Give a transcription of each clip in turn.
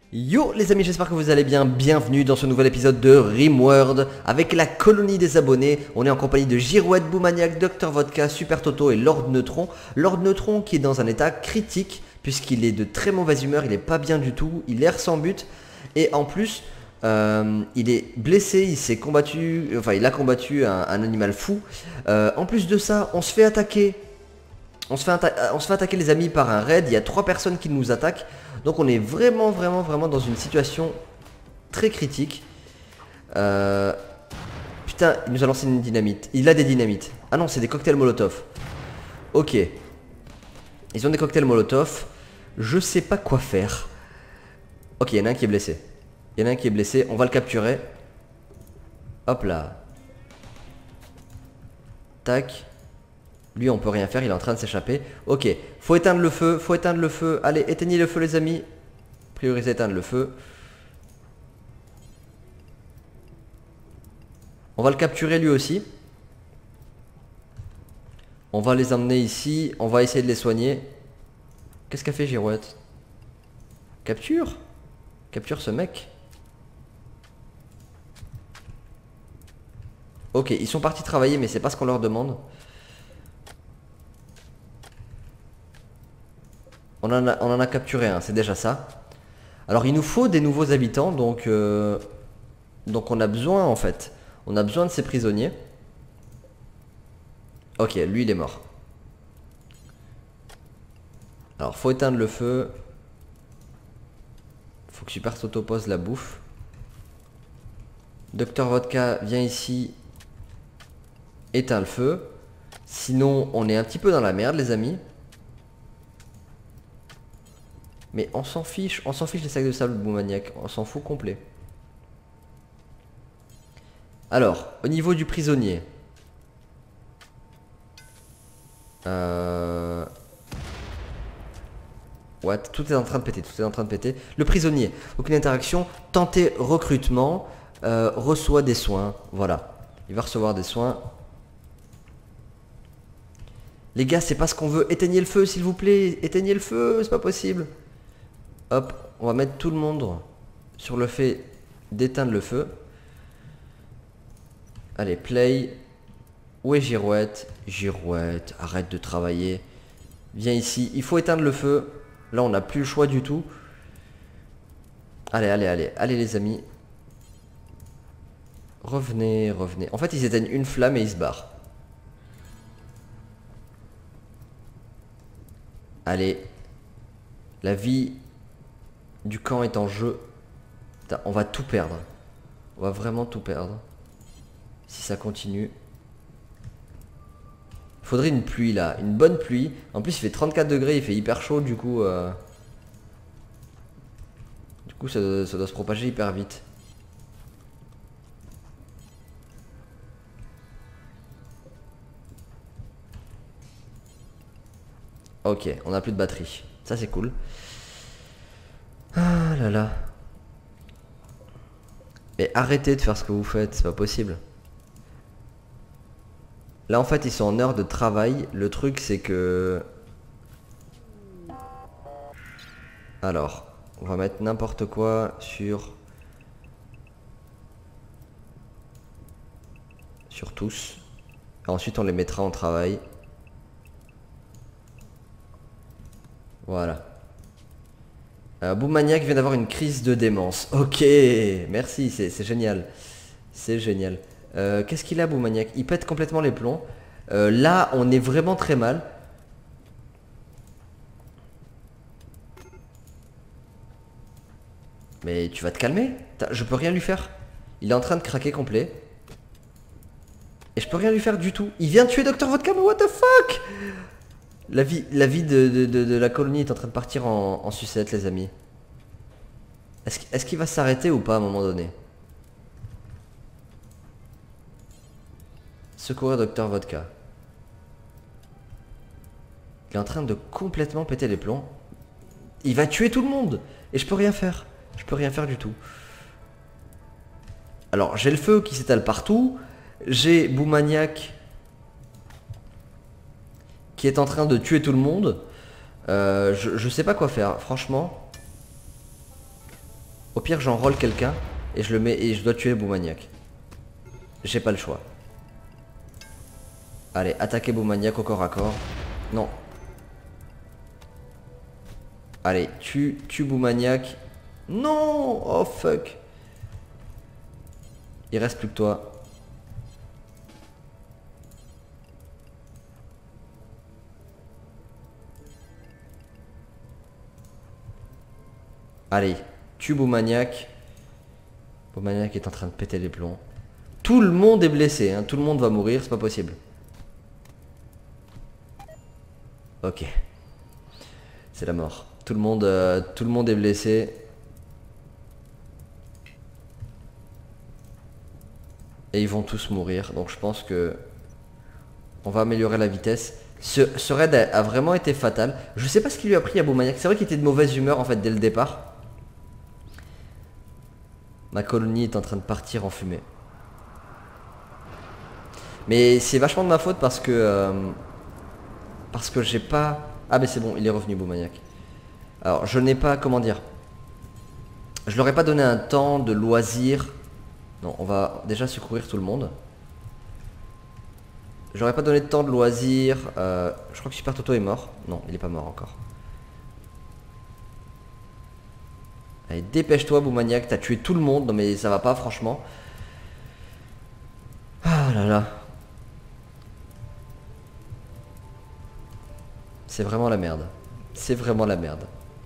Yo les amis, j'espère que vous allez bien, bienvenue dans ce nouvel épisode de Rimworld avec la colonie des abonnés. On est en compagnie de Girouette, Boumaniac, Dr Vodka, Super Toto et Lord Neutron. Lord Neutron qui est dans un état critique puisqu'il est de très mauvaise humeur, il est pas bien du tout, il erre sans but et en plus il est blessé, il s'est combattu, enfin il a combattu un animal fou. En plus de ça, on se fait attaquer. On se fait attaquer les amis par un raid, il y a 3 personnes qui nous attaquent. Donc on est vraiment dans une situation très critique. Putain, il nous a lancé une dynamite. Il a des dynamites. Ah non, c'est des cocktails Molotov. Ok. Ils ont des cocktails Molotov. Je sais pas quoi faire. Ok, il y en a un qui est blessé. Il y en a un qui est blessé, on va le capturer. Hop là. Tac. Lui on peut rien faire, il est en train de s'échapper. Ok, faut éteindre le feu, faut éteindre le feu. Allez, éteignez le feu les amis. Priorisez éteindre le feu. On va le capturer lui aussi. On va les emmener ici, on va essayer de les soigner. Qu'est-ce qu'a fait Girouette? Capture? Capture ce mec. Ok, ils sont partis travailler mais c'est pas ce qu'on leur demande. On en a capturé un, c'est déjà ça. Alors il nous faut des nouveaux habitants, donc on a besoin en fait. On a besoin de ces prisonniers. Ok, lui il est mort. Alors faut éteindre le feu. Faut que Super Toto pose la bouffe. Docteur Vodka vient ici. Éteint le feu. Sinon on est un petit peu dans la merde les amis. Mais on s'en fiche des sacs de sable Boumaniac, on s'en fout complet. Alors, au niveau du prisonnier. What? Tout est en train de péter, tout est en train de péter. Le prisonnier, aucune interaction, tenter recrutement, reçoit des soins, voilà. Il va recevoir des soins. Les gars, c'est pas ce qu'on veut, éteignez le feu s'il vous plaît, éteignez le feu, c'est pas possible. Hop, on va mettre tout le monde sur le fait d'éteindre le feu. Allez, play. Où est Girouette? Girouette, arrête de travailler. Viens ici, il faut éteindre le feu. Là, on n'a plus le choix du tout. Allez, allez les amis. Revenez. En fait, ils éteignent une flamme et ils se barrent. Allez. La vie du camp est en jeu. Putain, on va tout perdre. On va vraiment tout perdre. Si ça continue. Faudrait une pluie là, une bonne pluie. En plus il fait 34 degrés, il fait hyper chaud du coup. Ça doit se propager hyper vite. Ok, on a plus de batterie. Ça c'est cool. Ah là là. Mais arrêtez de faire ce que vous faites, c'est pas possible. Là en fait ils sont en heure de travail. Le truc c'est que... Alors, on va mettre n'importe quoi sur tous. Ensuite on les mettra en travail. Voilà. Boumaniac vient d'avoir une crise de démence. Ok, merci, c'est génial. C'est génial. Qu'est-ce qu'il a Boumaniac? Il pète complètement les plombs. Là, on est vraiment très mal. Mais tu vas te calmer? Je peux rien lui faire. Il est en train de craquer complet. Et je peux rien lui faire du tout. Il vient de tuer Dr Vodka, mais what the fuck? La vie de la colonie est en train de partir en sucette les amis. Est-ce qu'il va s'arrêter ou pas à un moment donné? Secourir Dr Vodka. Il est en train de complètement péter les plombs. Il va tuer tout le monde. Et je peux rien faire. Je peux rien faire du tout. Alors j'ai le feu qui s'étale partout. J'ai Boumaniac qui est en train de tuer tout le monde. Je sais pas quoi faire, franchement. Au pire j'enrôle quelqu'un et je le mets et je dois tuer Boumaniac. J'ai pas le choix. Allez, attaquez Boumaniac au corps à corps. Non. Allez, tue Boumaniac. Non. Oh fuck. Il reste plus que toi. Allez, tue Boumaniac. Boumaniac est en train de péter les plombs. Tout le monde est blessé, hein. Tout le monde va mourir, c'est pas possible. Ok. C'est la mort. Tout le monde est blessé. Et ils vont tous mourir. Donc je pense que on va améliorer la vitesse. Ce raid a vraiment été fatal. Je sais pas ce qu'il lui a pris à Boumaniac. C'est vrai qu'il était de mauvaise humeur en fait dès le départ. Ma colonie est en train de partir en fumée. Mais c'est vachement de ma faute parce que j'ai pas... Ah mais c'est bon, il est revenu Boumaniac. Alors je n'ai pas, comment dire, je leur ai pas donné un temps de loisir. Non, on va déjà secourir tout le monde. Je leur ai pas donné de temps de loisir. Je crois que Super Toto est mort. Non, il est pas mort encore. Allez, dépêche-toi Boumaniac, t'as tué tout le monde. Non mais ça va pas franchement. Ah là là. C'est vraiment la merde. C'est vraiment la merde.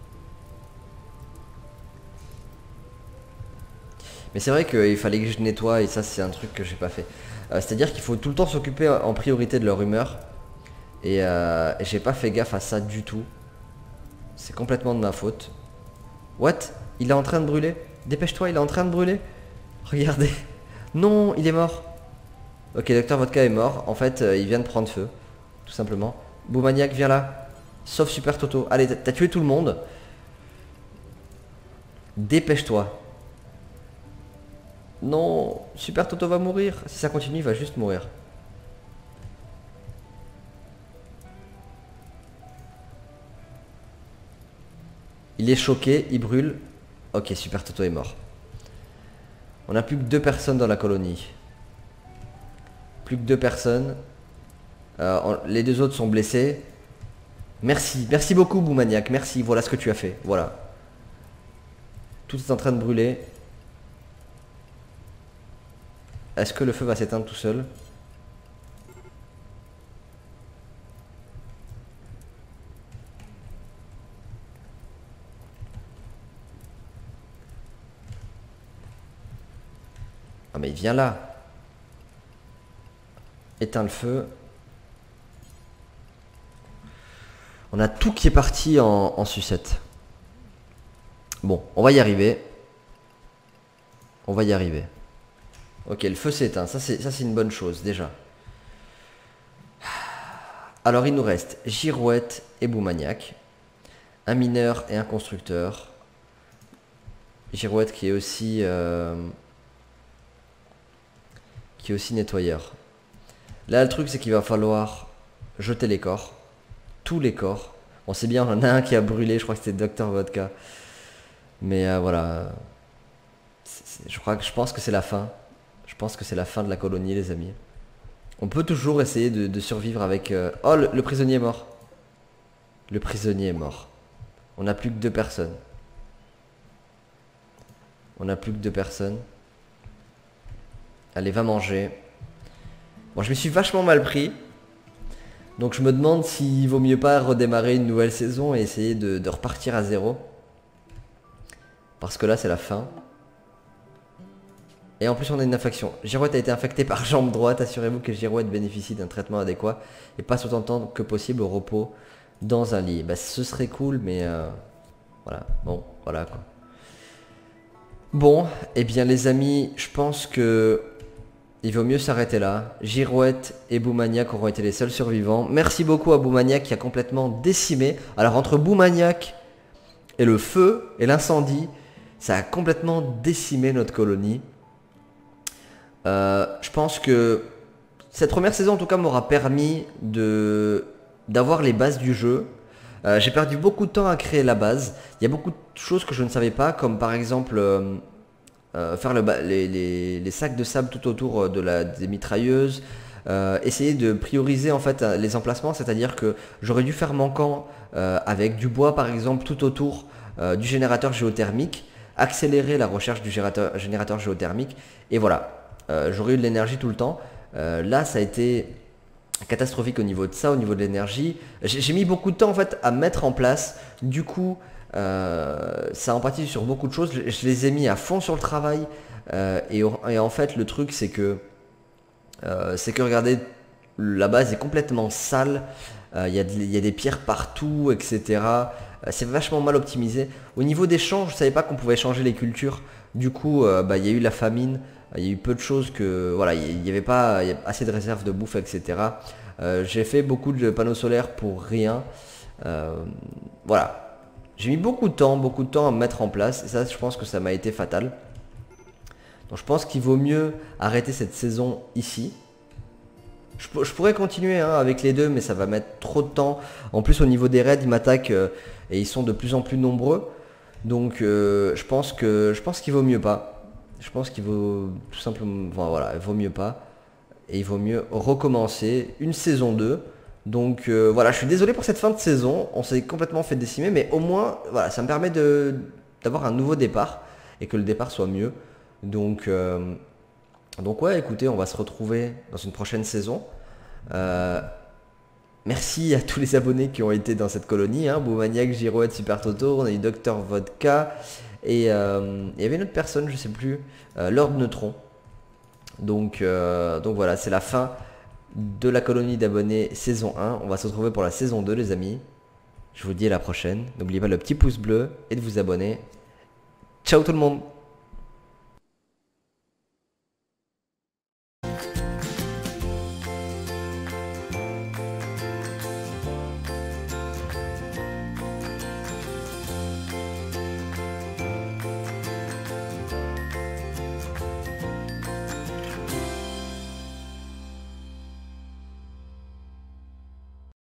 Mais c'est vrai qu'il fallait que je nettoie et ça c'est un truc que j'ai pas fait. C'est-à-dire qu'il faut tout le temps s'occuper en priorité de leur humeur. Et j'ai pas fait gaffe à ça du tout. C'est complètement de ma faute. What? Il est en train de brûler? Dépêche-toi, il est en train de brûler. Regardez. Non, il est mort. Ok, Docteur Vodka est mort. En fait, il vient de prendre feu. Tout simplement. Boumaniac, viens là. Sauf Super Toto. Allez, t'as tué tout le monde. Dépêche-toi. Non, Super Toto va mourir. Si ça continue, il va juste mourir. Il est choqué, il brûle. Ok, Super Toto est mort. On n'a plus que 2 personnes dans la colonie. Plus que 2 personnes. Les 2 autres sont blessés. Merci, merci beaucoup Boumaniac, merci, voilà ce que tu as fait, voilà. Tout est en train de brûler. Est-ce que le feu va s'éteindre tout seul? Ah mais viens là. Éteins le feu. On a tout qui est parti en sucette. Bon, on va y arriver. On va y arriver. Ok, le feu s'éteint. Ça c'est une bonne chose déjà. Alors il nous reste Girouette et Boumaniac. Un mineur et un constructeur. Girouette qui est aussi nettoyeur. Là le truc c'est qu'il va falloir jeter les corps. Tous les corps. On sait bien, on en a un qui a brûlé, je crois que c'était Docteur Vodka. Mais voilà. Je pense que c'est la fin. Je pense que c'est la fin de la colonie, les amis. On peut toujours essayer de survivre avec... Oh, le prisonnier est mort. Le prisonnier est mort. On n'a plus que 2 personnes. On n'a plus que 2 personnes. Allez, va manger. Bon, je me suis vachement mal pris. Donc je me demande s'il vaut mieux pas redémarrer une nouvelle saison et essayer de repartir à 0. Parce que là c'est la fin. Et en plus on a une infection. Girouette a été infecté par jambe droite. Assurez-vous que Girouette bénéficie d'un traitement adéquat et passe autant de temps que possible au repos dans un lit. Bah ce serait cool mais voilà. Bon, voilà quoi. Bon, eh bien les amis, je pense que il vaut mieux s'arrêter là. Girouette et Boumaniac auront été les seuls survivants. Merci beaucoup à Boumaniac qui a complètement décimé. Alors entre Boumaniac et le feu et l'incendie, ça a complètement décimé notre colonie. Je pense que cette première saison en tout cas m'aura permis d'avoir les bases du jeu. J'ai perdu beaucoup de temps à créer la base. Il y a beaucoup de choses que je ne savais pas, comme par exemple faire les sacs de sable tout autour des mitrailleuses. Essayer de prioriser en fait les emplacements, c'est-à-dire que j'aurais dû faire mon camp avec du bois par exemple tout autour du générateur géothermique, accélérer la recherche du générateur géothermique, et voilà, j'aurais eu de l'énergie tout le temps. Là ça a été catastrophique au niveau de ça, au niveau de l'énergie. J'ai mis beaucoup de temps en fait à mettre en place. Du coup, ça empathise sur beaucoup de choses. Je les ai mis à fond sur le travail. Et en fait, le truc c'est que regardez, la base est complètement sale. Il y a des pierres partout, etc. C'est vachement mal optimisé. Au niveau des champs, je savais pas qu'on pouvait changer les cultures. Du coup, il y a eu la famine. Il y a eu peu de choses que... Voilà, il n'y avait pas assez de réserves de bouffe, etc. J'ai fait beaucoup de panneaux solaires pour rien. Voilà. J'ai mis beaucoup de temps à me mettre en place. Et ça, je pense que ça m'a été fatal. Donc je pense qu'il vaut mieux arrêter cette saison ici. Je pourrais continuer avec les deux, mais ça va mettre trop de temps. En plus, au niveau des raids, ils m'attaquent et ils sont de plus en plus nombreux. Donc je pense qu'il vaut mieux pas. Je pense qu'il vaut tout simplement... Enfin, voilà, il vaut mieux pas. Et il vaut mieux recommencer une saison 2. Donc voilà, je suis désolé pour cette fin de saison. On s'est complètement fait décimer, mais au moins, voilà, ça me permet d'avoir un nouveau départ. Et que le départ soit mieux. Donc ouais, écoutez, on va se retrouver dans une prochaine saison. Merci à tous les abonnés qui ont été dans cette colonie, Boumaniac, Girouette, Super Toto, on a eu Dr Vodka, et il y avait une autre personne, je sais plus, Lord Neutron. Donc voilà, c'est la fin de la colonie d'abonnés saison 1. On va se retrouver pour la saison 2 les amis. Je vous dis à la prochaine. N'oubliez pas le petit pouce bleu et de vous abonner. Ciao tout le monde.